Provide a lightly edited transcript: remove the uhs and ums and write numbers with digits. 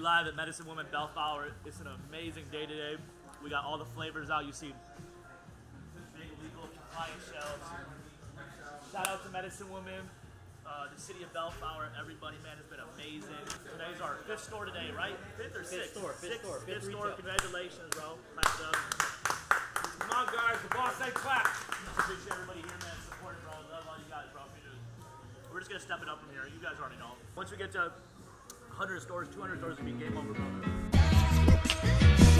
live at Medicine Woman Bellflower. It's an amazing day today. We got all the flavors out. You see big legal compliant shelves. Shout out to Medicine Woman, the city of Bellflower. Everybody, man, has been amazing. Today's our 5th store today, right? 5th or 6th? 5th store. Congratulations, bro. Clap it up. Come on, guys. The boss ain't clap. Appreciate everybody here, man. Support it, bro. Love all you guys, bro. We're just going to step it up from here. You guys already know. Once we get to 100 stores, 200 stores, it'll be game over, bro.